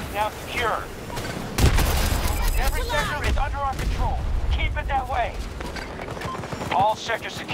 now secure. Every sector is under our control. Keep it that way. All sectors secure.